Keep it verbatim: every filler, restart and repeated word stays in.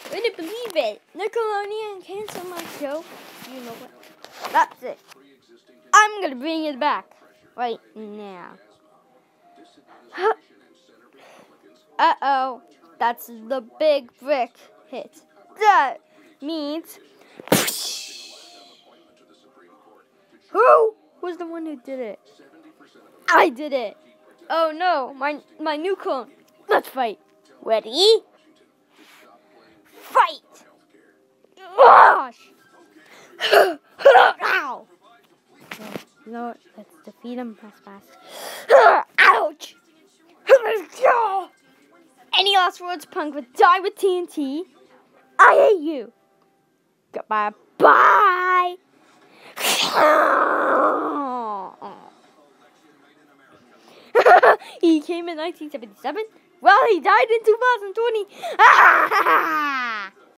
Wouldn't believe it. Nickelodeon canceled my show. You know what? That's it. I'm gonna bring it back right now. Uh oh, that's the big brick hit. That means. Who was the one who did it? I did it. Oh no, my my new clone. Let's fight. Ready? Fight! Gosh! Ow! You know what? Let's defeat him as fast. Ouch! Any last words, punk? Would die with T N T. I hate you. Goodbye. Bye. He came in nineteen seventy-seven. Well, he died in two thousand twenty.